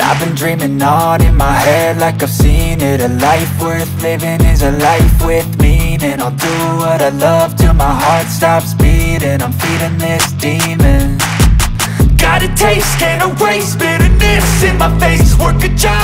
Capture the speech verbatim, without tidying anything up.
I've been dreaming on in my head like I've seen it. A life worth living is a life with meaning. I'll do what I love till my heart stops beating. I'm feeding this demon. Got a taste, can't erase bitterness in my face. Work a job